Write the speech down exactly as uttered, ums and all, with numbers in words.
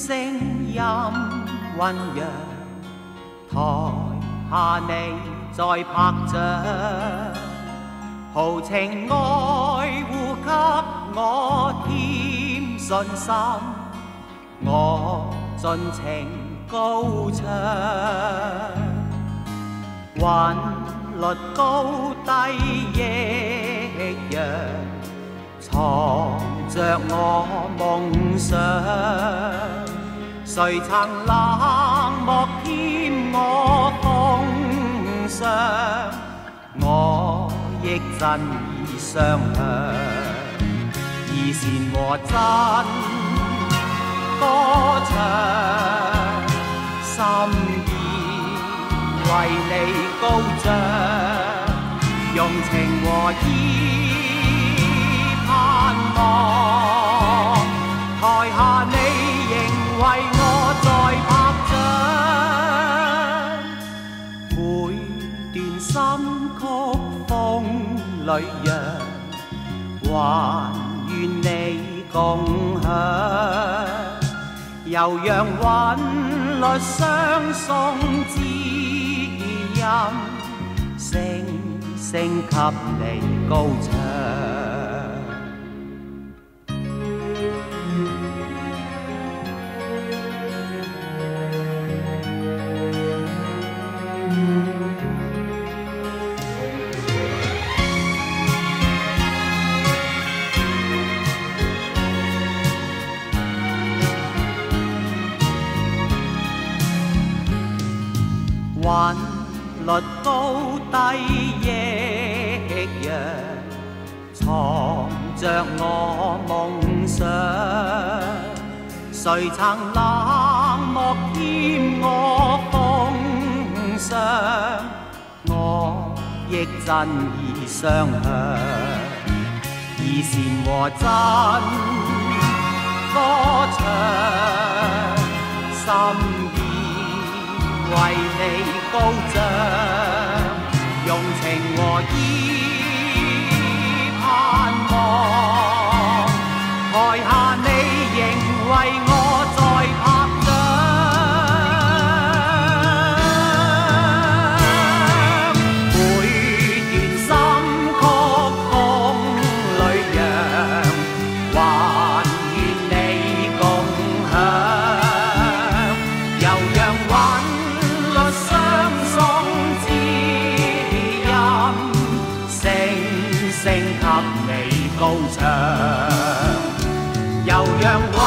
聲音醞釀，台下你在拍掌，豪情愛護給我添信心，我盡情高唱，韻律高低抑揚，藏着我夢想。誰曾冷漠添我風霜，我亦振耳相向，以善和真歌唱，心意為你高漲，用情和意盼望，台下你仍為我在拍掌，每段心曲風裏揚，還願你共享，悠揚韻律相送知音，聲聲給你高唱。韻律高低抑揚，藏着我夢想。誰曾冷漠添我風霜，我亦振耳相向，以善和真歌唱，心為你高漲，用情和意盼望，台下你仍為我在拍掌，每段心曲風裏揚，還願你共享，悠揚韻相送知音，聲聲給你高唱，悠揚。